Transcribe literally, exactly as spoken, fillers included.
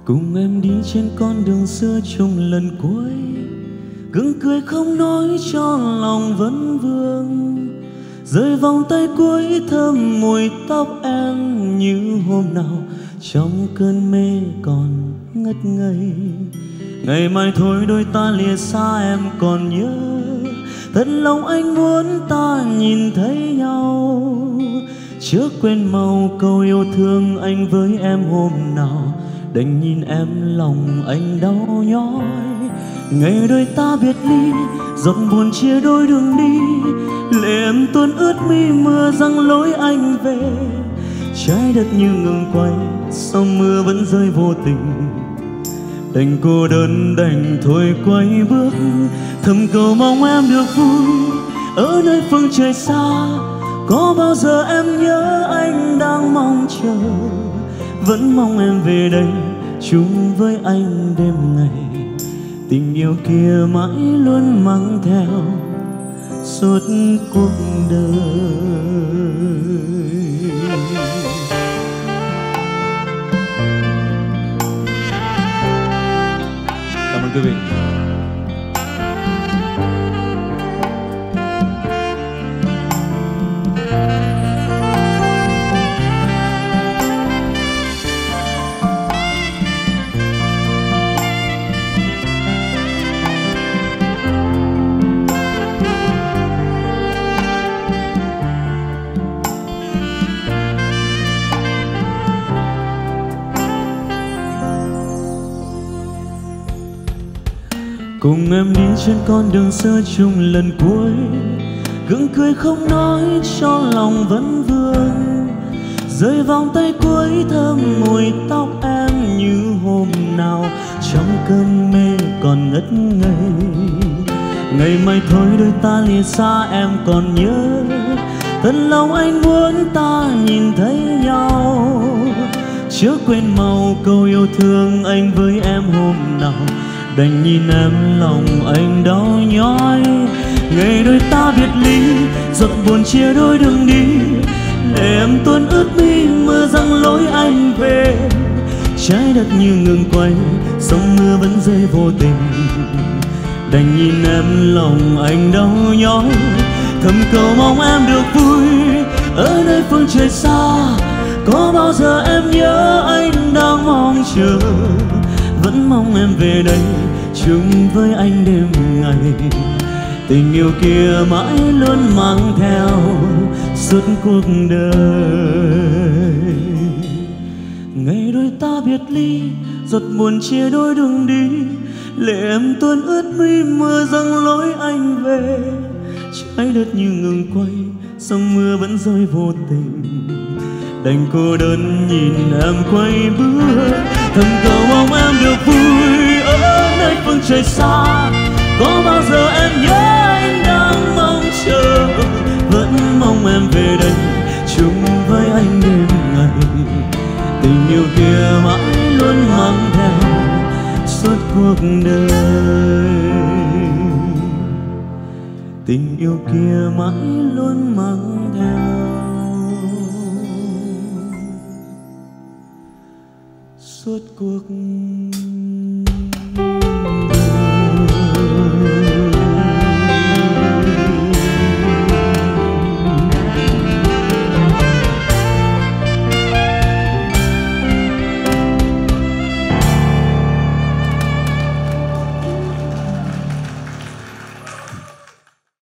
Cùng em đi trên con đường xưa chung lần cuối, gượng cười không nói cho lòng vẫn vương. Rơi vòng tay cuối thơm mùi tóc em như hôm nào trong cơn mê còn ngất ngây. Ngày mai thôi đôi ta lìa xa em còn nhớ, thật lòng anh muốn ta nhìn thấy nhau. Chớ quên màu câu yêu thương anh với em hôm nào, đành nhìn em lòng anh đau nhói. Ngày đôi ta biệt ly, giọt buồn chia đôi đường đi, lệ em tuôn ướt mi mưa giăng lối anh về. Trái đất như ngừng quay, sau mưa vẫn rơi vô tình, đành cô đơn đành thôi quay bước. Thầm cầu mong em được vui ở nơi phương trời xa, có bao giờ em nhớ anh đang mong chờ. Vẫn mong em về đây chung với anh đêm ngày, tình yêu kia mãi luôn mang theo suốt cuộc đời. Cảm ơn quý vị. Cùng em đi trên con đường xưa chung lần cuối, gượng cười không nói cho lòng vẫn vương. Rơi vòng tay cuối thơm mùi tóc em như hôm nào trong cơn mê còn ngất ngây. Ngày mai thôi đôi ta lìa xa em còn nhớ, thật lòng anh muốn ta nhìn thấy nhau. Chớ quên màu câu yêu thương anh với em hôm nào, đành nhìn em lòng anh đau nhói. Ngày đôi ta biệt ly, giọt buồn chia đôi đường đi, để em tuôn ướt mi mưa giăng lối anh về. Trái đất như ngừng quay, sông mưa vẫn rơi vô tình, đành nhìn em lòng anh đau nhói. Thầm cầu mong em được vui ở nơi phương trời xa, có bao giờ em nhớ anh đang mong chờ. Vẫn mong em về đây chung với anh đêm ngày, tình yêu kia mãi luôn mang theo suốt cuộc đời. Ngày đôi ta biệt ly, giọt buồn chia đôi đường đi, lệ em tuôn ướt mi mưa giăng lối anh về. Trái đất như ngừng quay, sông mưa vẫn rơi vô tình, đành cô đơn nhìn em quay bước. Thầm cầu mong em được vui ở nơi phương trời xa, có bao giờ em nhớ anh đang mong chờ. Vẫn mong em về đây chung với anh đêm ngày, tình yêu kia mãi luôn mang theo suốt cuộc đời. Tình yêu kia mãi luôn mang theo suốt cuộc